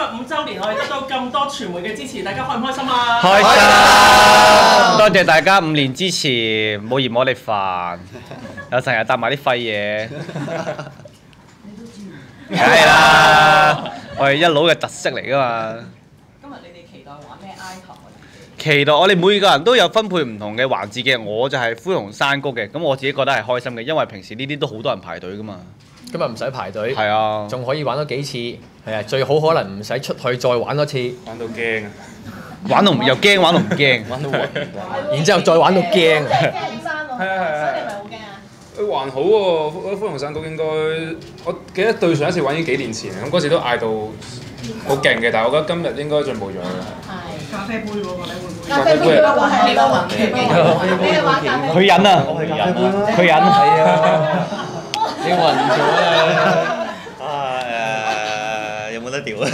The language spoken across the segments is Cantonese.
5週年，我哋得到咁多傳媒嘅支持，大家開唔開心啊？ 開心！多謝大家5年支持，冇嫌我哋煩，又成日搭埋啲廢嘢。梗係啦，我哋一佬嘅特色嚟㗎嘛。 今日你哋期待玩咩 item 啊？ 期待我哋每個人都有分配唔同嘅環節嘅，我就係灰熊山谷嘅，咁我自己覺得係開心嘅，因為平時呢啲都好多人排隊㗎嘛。 今日唔使排隊， 係啊， 仲可以玩多幾次，係啊，最好可能唔使出去再玩多次， 玩到驚啊！ 玩到又驚，玩到唔驚， 玩到暈， 然之後再玩到驚。 驚山喎， 係啊係啊所以你咪好驚啊！ 還好喎，灰熊山谷應該，我記得對上一次玩已經幾年前，咁嗰時都嗌到好勁嘅，但係我覺得今日應該進步咗嘅。 係咖啡杯嗰個你會唔會？ 咖啡杯嗰個係你個雲嘅，你係玩咖啡杯。 佢忍啊，佢忍係啊， 你暈咗啊！ 有冇得調啊？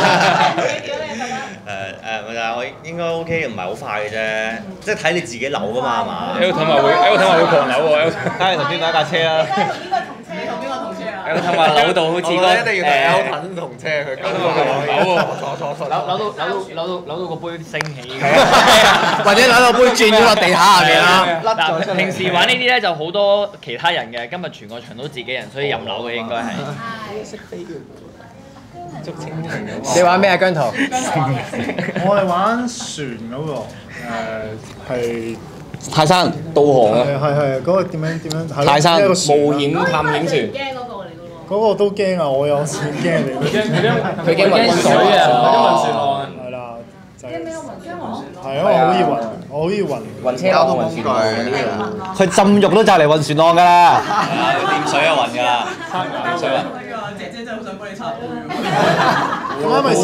但係我應該 OK，唔係好快嘅啫，即係睇你自己扭㗎嘛，係嘛 L 氹話會狂扭喎，L 梗係頭先嗰架車啦。 你同邊個同車啊？ L 氹話扭到好似個一定要同 L 氹同車佢 ，L 氹話狂扭喎， 扭到個杯升起， 或者扭到杯轉咗落地下下面啦。 嗱，平時玩呢啲咧就好多其他人嘅，今日全個場都自己人，所以任扭嘅應該係。 你玩咩啊，姜濤？ 我係玩船嗰個，係泰山導航啊， 係嗰個點樣？ 泰山一個冒船啊險探險船。 驚嗰個嚟㗎喎。 嗰個都驚啊！我有少驚你。 佢驚暈水啊！ 係啦，就係驚咩雲？驚雲船咯。 係因為我好易暈，我好易暈。 暈車浪、暈船浪嗰啲啊！ 佢浸浴都就嚟暈船浪㗎啦。 掂水就暈㗎啦。 水啊！姐姐真係好想幫你插杯。 咁啱咪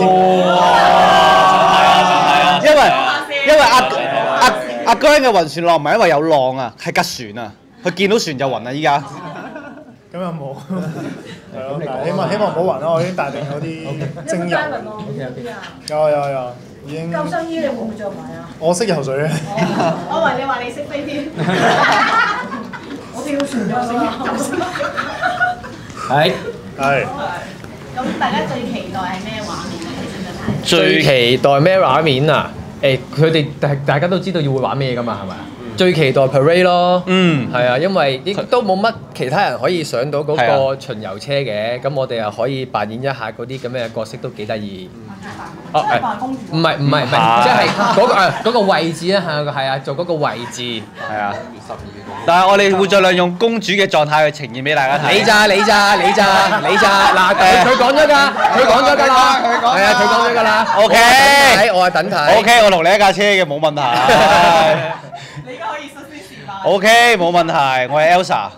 因為阿姜嘅暈船浪唔係因為有浪啊，係吉船啊，佢見到船就暈啦依家。 咁又冇，係咯，但係希望唔好暈啦，我已經帶定嗰啲精油。有，已經。 救生衣你會唔會着埋啊？ 我識游水嘅。 我以為你話你識飛添。我跳船咗啊！ 係。 咁大家最期待係咩畫面咧？其實真係。 最期待咩畫面啊？佢哋大家都知道要會玩咩㗎嘛，係咪啊？最期待 parade 咯，係啊，因為亦都冇乜其他人可以上到嗰個巡遊車嘅，咁我哋又可以扮演一下嗰啲咁嘅角色，都幾得意。 哦， 唔係，即係嗰個位置啊，係啊，做嗰個位置， 係啊。但係我哋會盡量用公主嘅狀態去呈現俾大家睇。 你咋？嗱，佢講咗㗎啦，係啊，佢講咗㗎啦。 OK， 我係等睇。 OK，我同你一架車嘅冇問題。 你而家可以率先示範。 OK，冇問題，我係 Elsa。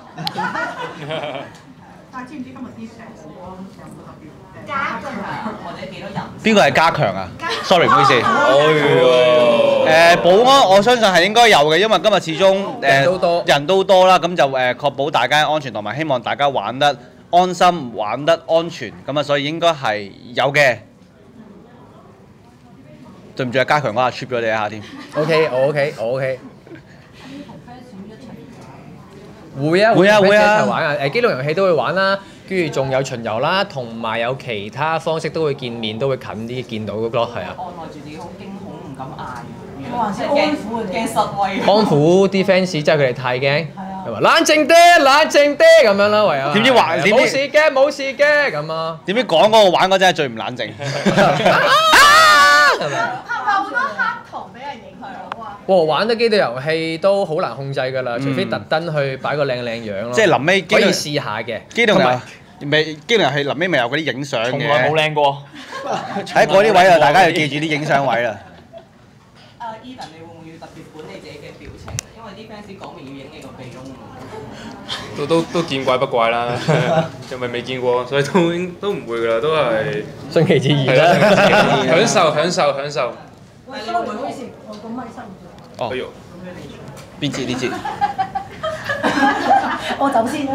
但係知唔知今日啲保安有冇特別加強或者幾多人？ 邊個係加強啊？Sorry，唔好意思。保安我相信係應該有嘅，因為今日始終人都多啦，咁就確保大家安全同埋希望大家玩得安心、玩得安全，咁啊，所以應該係有嘅。對唔住啊，加強嗰下 trip 咗你一下添。 我 OK。會啊， 一齊玩啊！機動遊戲都會玩啦，跟住仲有巡遊啦，同埋有其他方式都會見面，都會近啲見到嘅咯，係啊。 按捺住自己好驚恐，唔敢嗌。還是安撫驚失威。 安撫啲 fans，即係佢哋太驚，係嘛？冷靜啲咁樣啦，唯有。 點知話冇事嘅咁啊？ 點知講嗰個玩嗰陣係最唔冷靜。 係咪好多黑糖俾人影響啊？ 哇！玩得機動遊戲都好難控制㗎啦，除非特登去擺個靚樣咯。 即係臨尾可以試下嘅。 機動遊戲臨尾咪有嗰啲影相嘅。 從來冇靚過。 喺嗰啲位啊，大家要記住啲影相位啦。 Evan，你會唔會要特別管理自己嘅表情？因為啲 fans 講明要影你個鼻窿啊。 都見怪不怪啦，又咪未見過，所以都唔會㗎啦，都係順其自然啦， 享受。 喂，sorry，唔好意思，我個咪收唔到。 哦。邊節呢節？ 我走先啦。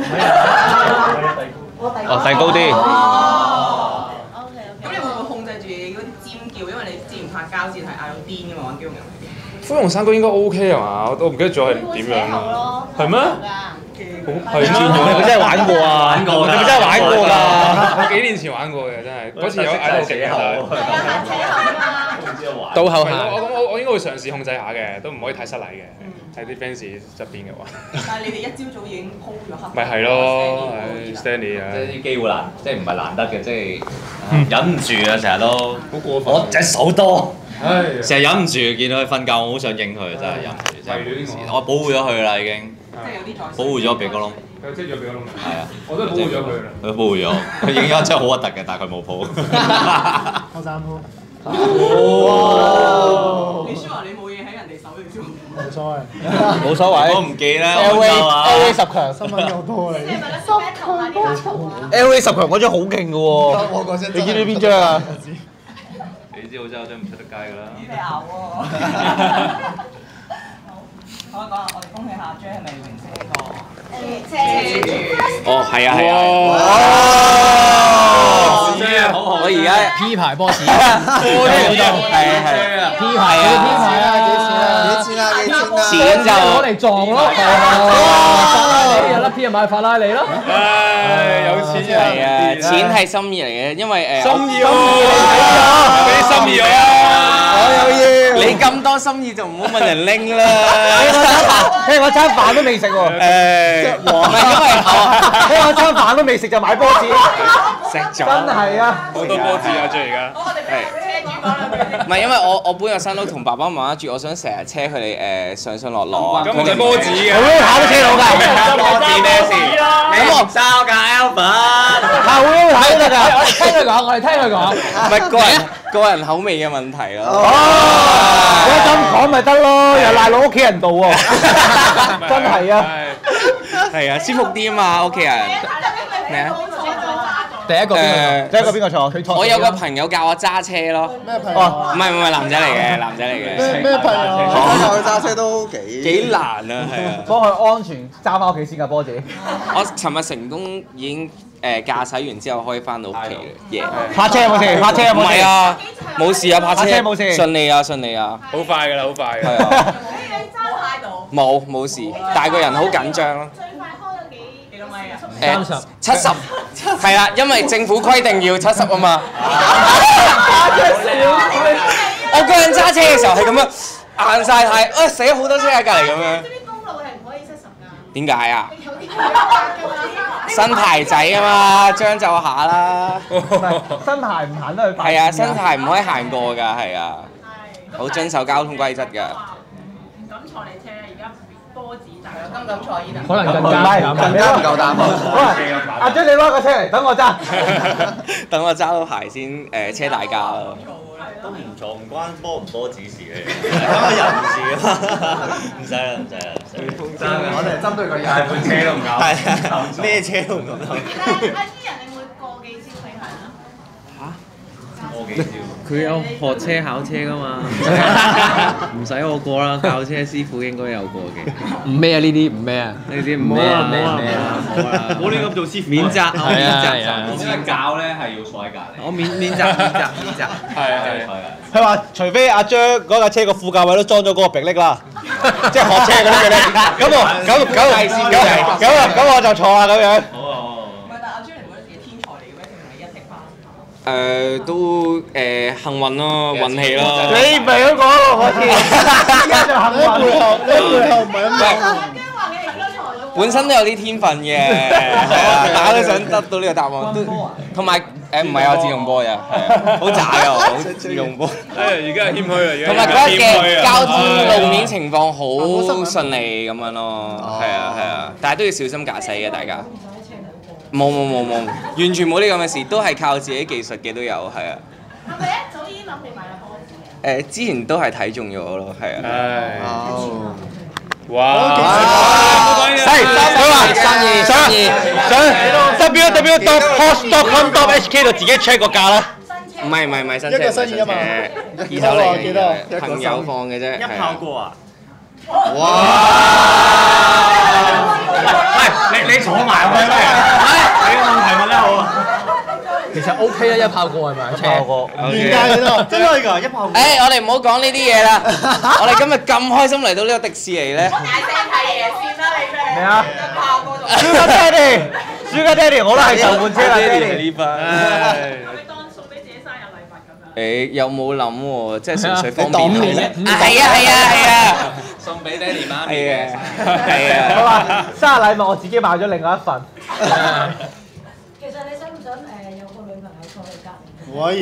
遞高啲。 OK。咁你會唔會控制住嗰啲尖叫？因為你之前拍交戰係嗌到癲㗎嘛，玩機動遊戲。 灰熊山谷應該 OK 係嘛？我唔記得咗係點樣啦。係咩？ 驚係佢真係玩過啊！玩過，你咪真係玩過㗎？ 我幾年前玩過嘅，真係嗰次有嗌到幾後。 到後下。 我應該會嘗試控制下嘅，都唔可以太失禮嘅。喺啲 fans 側邊嘅話。 但係你哋一朝早已經鋪咗黑。 咪係咯，Stanley 啊！ 即係啲機會難，即係唔係難得嘅，即係忍唔住啊！成日都好過分。 我隻手多。 成日忍唔住見到佢瞓覺，我好想影佢，真係忍唔住，真係我保護咗佢啦已經，保護咗鼻哥窿。 佢遮咗鼻哥窿。 係啊， 我都保護咗佢啦。 佢保護咗，佢影咗真係好核突嘅，但係佢冇抱。 我三鋪。 哇！你說話你冇嘢喺人哋手裏邊。 冇所謂。 冇所謂。 我唔記啦。 LA 十強。 新聞又多你。 LA 十強嗰張好勁嘅喎。你知唔知邊張啊？ 你知澳洲真係唔出得街㗎啦。 你咬喎。好啊，講下我哋恭喜下 J 係咪榮升呢個？ 哦，係啊，係啊。我而家 P 牌 boss。 係啊 P 牌啊 P 牌啊，幾錢啊？ 錢就攞嚟撞咯。有粒 P 就買法拉利咯。 唉，有錢啊！ 係啊，錢係心意嚟嘅，因為心意啊！俾啲心意我啊！ 我有嘢。 你咁多心意就唔好問人拎啦。 聽我餐飯都未食喎。 唔係因為聽我餐飯都未食就買波子。 食咗。 真係啊！ 好多波子啊！最而家。 唔係因為我搬入新屋同爸爸媽媽住，我想成日車佢哋上上落落啊。 咁唔使波子嘅。 我都考到車佬㗎。 波子咩事？你唔收㗎 Alvin。 考都睇得㗎。 我哋聽佢講。 唔係個人口味嘅問題咯。 哦，你咁講咪得咯，又賴落屋企人度喎。真係啊。 係啊，舒服啲啊嘛，屋企人。咩啊？ 第一個邊個坐？佢坐。 我有個朋友教我揸車咯。 咩朋友？ 唔係男仔嚟嘅，男仔嚟嘅。 咩朋友？ 佢揸車都幾難啊，係啊。 幫佢安全揸翻屋企先㗎，波子。 我尋日成功已經駕駛完之後可以翻到屋企嘅， 泊車有冇事？泊車有冇事？ 唔係啊，冇事啊，泊車冇事， 順利啊，順利啊。 好快㗎啦，好快㗎。 係啊。 你揸喺度？ 冇事，但係個人好緊張咯。 最快開咗幾多米啊 ？70，係啦，因為政府規定要70啊嘛。我個人揸車嘅時候係咁樣硬晒軚，死咗好多車喺隔離咁樣。 啲公路係唔可以70㗎。 點解啊？ 有啲違法㗎嘛。 新牌仔啊嘛，將就下啦。 新牌唔行得去。 係啊，新牌唔可以行過㗎，係啊。好遵守交通規則㗎。 唔敢坐你車，而家波子大，敢唔敢坐依度？ 可能更加唔夠膽。阿張你攞個車嚟，等我揸。 等我揸到牌先車大家咯。 都唔錯，唔關波唔波子事嘅，關個人事啊！唔使啦， 我哋針對個人，半車都唔夠， 係啊，咩車都唔夠。 阿伊人，你會過幾招俾佢啊？ 過幾招？ 佢有學車考車㗎嘛，唔使我過啦，教車師傅應該有過嘅。 唔咩啊？呢啲唔咩啊？ 呢啲唔咩啊？冇亂咁做師傅。免責，我免責。 先教咧係要坐喺隔離。 我免責。 係啊。 佢話除非阿張嗰架車個副駕位都裝咗嗰個迫力啦，即係學車嗰啲迫力。咁我就坐啦咁樣。 唔係，但阿 J 唔覺得自己天才嚟嘅咩？定係一踢翻？ 都幸運咯，運氣咯。 你唔係咁講喎，我知。而家就幸運。 你背後唔係咁講。 阿姜話你係天才咯。 本身都有啲天分嘅，係啊，大家都想得到呢個答案。同埋唔係有自動波嘅，係好渣嘅我自動波。 而家係謙虛啦，而家。 同埋嗰日嘅交通路面情況好順利咁樣咯，係啊，但係都要小心駕駛嘅大家。冇，完全冇呢咁嘅事，都係靠自己技術嘅都有，係啊。 係咪一早已經諗住買波子？ 之前都係睇中咗咯，係啊。 哇！ 係，佢話上 www.post.com.hk 度自己 check 個價啦。 唔係新車， 一個新嘢啊嘛， 二手嚟嘅，朋友放嘅啫。 一炮過啊！ 哇！喂，你坐埋去咩？你個問題問得好啊！ 其實 OK 啊，一炮過係咪？車過。 原價幾多？ 真係㗎，一炮過。 我哋唔好講呢啲嘢啦。我哋今日咁開心嚟到呢個迪士尼咧。 大聲睇嘢先啦，你咩？ 咩啊？ 一炮過就 Sugar Daddy，Sugar Daddy，我都係受換車啦，Daddy。 呢班。 係當送俾自己生日禮物咁樣。 誒有冇諗喎？即係純粹方便送俾爹哋媽咪嘅。 好啊，生日禮物我自己買咗另外一份。 其實你想唔想有個女朋友坐你隔離？ 可以。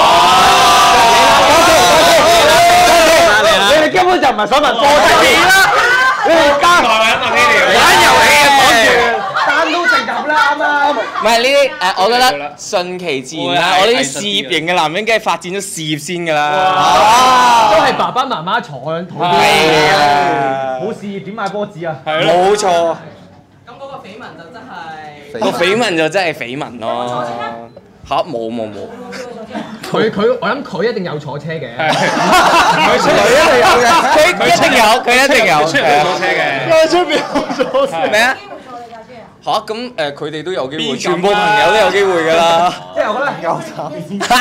你哋根本就唔係想問波仔啦，你哋加台玩問呢條玩遊戲啊，講住單刀直入啦，啱啱。 唔係呢啲我覺得順其自然啦。我呢啲事業型嘅男人，梗係發展咗事業先㗎啦。 都係爸爸媽媽坐喺台邊， 冇事業點買波子啊？ 冇錯。 咁嗰個緋聞就真係個緋聞就真係緋聞咯。嚇冇。 佢我諗佢一定有坐車嘅， 佢一定有，出嚟坐車嘅。 因為出邊有坐車。 咩啊？嚇咁佢哋都有機會，全部朋友都有機會㗎啦。 即係我覺得有慘。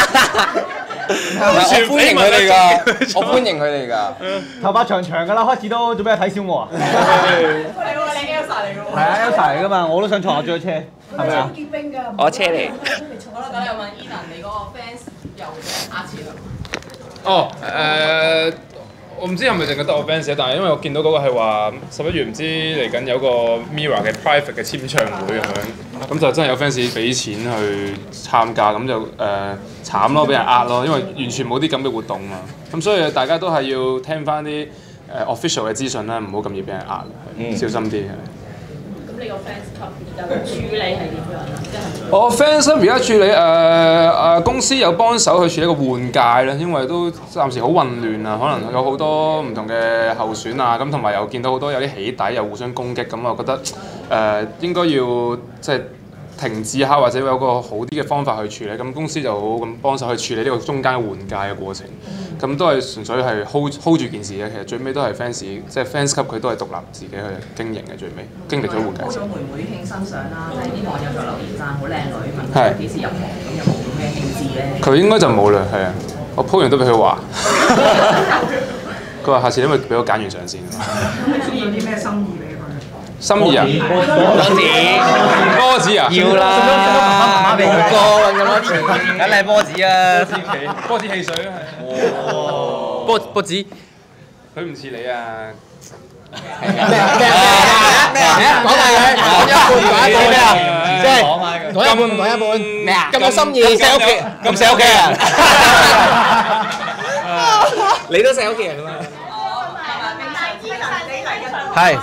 我歡迎佢哋㗎，我歡迎佢哋㗎。 頭髮長長㗎啦，開始都做咩睇小我啊？ 你 Elsa 嚟㗎喎。 係啊 ，Elsa 嚟㗎嘛，我都想坐下追車，係咪啊？ 結冰㗎。 我車你。 好啦，咁又問 Edan，你嗰個 fans 又壓錢啦？ 我唔知係咪淨係得我 fans，但係因為我見到嗰個係話11月唔知嚟緊有個 Mirror 嘅 private 嘅簽唱會咁樣，咁就真係有 fans 俾錢去參加，咁就慘咯，俾人呃咯，因為完全冇啲咁嘅活動嘛，咁所以大家都係要聽翻啲official 嘅資訊啦，唔好咁易俾人呃，小心啲。 咁你個 fans club 有處理係點樣啊？即係我 fans club 而家處理公司有幫手去處理個換屆啦，因為都暫時好混亂啊，可能有好多唔同嘅候選啊，咁同埋又見到好多有啲起底又互相攻擊，咁我覺得應該要即係停止下，或者有個好啲嘅方法去處理，咁公司就好咁幫手去處理呢個中間換屆嘅過程。咁都係純粹係 hold 住件事嘅，其實最尾都係 fans，即係 fans club 佢都係獨立自己去經營嘅，最尾經歷咗換屆。 咗妹妹慶新相啦，即係啲網友就留言讚好靚女，問佢幾時入行，咁有冇咩興致咧？ 佢應該就冇啦，係啊，我 po 完都俾佢話。佢話下次因為俾我揀完相先。 咁你中意有啲咩心意俾佢？ 心意啊？波子啊？ 要啦，送咗媽媽俾佢。 咁多錢， 梗係波子啊！ 波子汽水啊，係。 波子， 佢唔似你啊！ 咩啊？講埋佢，講一半，即係講一半，咩啊？咁有心意，錫屋企， 咁錫屋企人。 你都錫屋企人㗎嘛？ 係。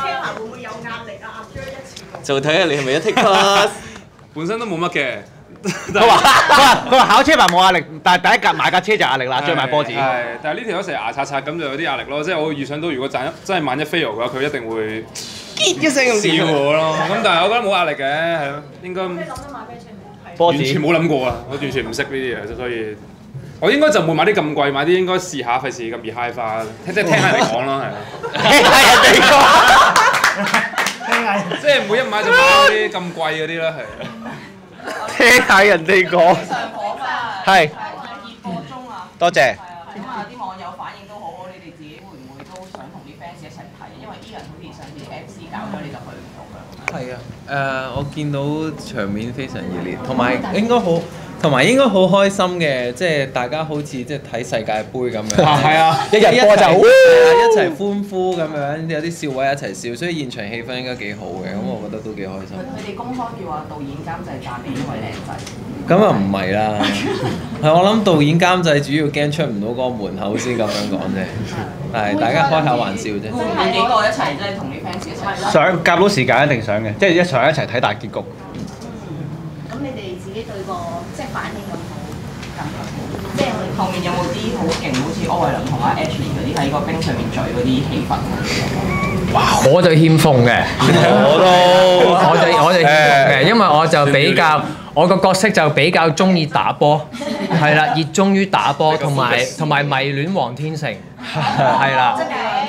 就睇下你係咪一 take pass。 本身都冇乜嘅。 佢話考車牌冇壓力，但係第一架買架車就壓力啦，再買波子。 係，但係呢條友成日牙刷刷咁就有啲壓力咯，即係我預想到如果真係萬一 fail 嘅話，佢一定會一聲咁笑我咯。咁但係我覺得冇壓力嘅，係咯，應該。 你諗得買咩車未？ 波子完全冇諗過啊！我完全唔識呢啲嘢，所以我應該就唔會買啲咁貴，買啲應該試下，費事咁易 high 化，即係聽下人哋講咯，係咯。 聽下人哋講。 即係唔會一買就買嗰啲咁貴嗰啲啦，係。 聽下人哋講。 上火嘛， 係。 熱播中啊。 多謝。 咁啊，啲網友反應都好好，你哋自己會唔會都想同啲 fans 一齊睇？因為 Ian 好似上次 MC 搞咗，你就去唔到㗎。 係啊，我見到場面非常熱烈，同埋應該好開心嘅，即係大家好似即係睇世界盃咁樣， 係啊，一日播就一齊歡呼咁樣，有啲笑位一齊笑，所以現場氣氛應該幾好嘅，咁我覺得都幾開心。 佢哋公開叫話導演監製讚你，因為靚仔。 咁啊唔係啦，係我諗導演監製主要驚出唔到嗰個門口先咁樣講啫，係大家開下玩笑啫。 會幾個一齊即係同啲 fans 一齊？ 想夾到時間一定想嘅，即係一齊睇大結局。 咁你哋自己對個即係反應有冇感覺？即係後面有冇啲好勁，好似柯偉倫同阿 Ashley 嗰啲喺個冰上面聚嗰啲氣氛？ 哇！我就欠奉嘅，我就欠奉嘅，因為我就比較我個角色就比較中意打波，係啦，熱衷於打波，同埋迷戀黃天成，係啦，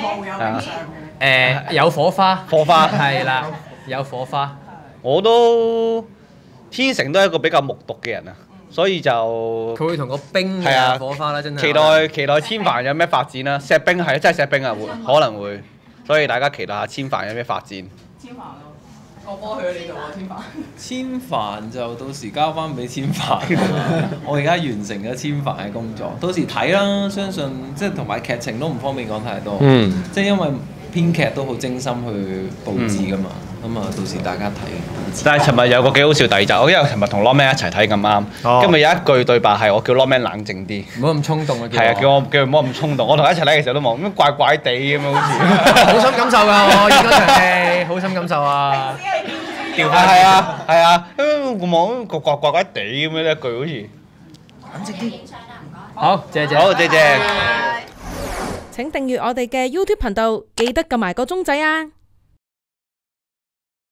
有火花，係啦，有火花。 我都天成都係一個比較木獨嘅人啊，所以就佢會同個冰係啊火花啦，真係。 期待千帆有咩發展啦？石冰係真係石冰啊，可能會，所以大家期待下千帆有咩發展。 千帆個波去咗你度喎， 千帆就到時交翻俾千帆。我而家完成咗千帆嘅工作，到時睇啦。相信即係同埋劇情都唔方便講太多。即係因為編劇都好精心去佈置噶嘛。咁啊，到時大家睇。 但係尋日有個幾好笑第二集，我因為尋日同 Lawman 一齊睇咁啱，今日有一句對白係我叫 Lawman 冷靜啲， 唔好咁衝動啊！ 係啊，叫佢唔好咁衝動。我同佢一齊睇嘅時候都望咁怪怪地咁樣好似。 好深感受㗎，我演嗰場戲好深感受啊！ 調翻係啊係啊，我望怪怪地咁樣一句好似。 冷靜啲。好，謝謝。 好，謝謝。 請訂閱我哋嘅 YouTube 頻道，記得撳埋個鐘仔啊！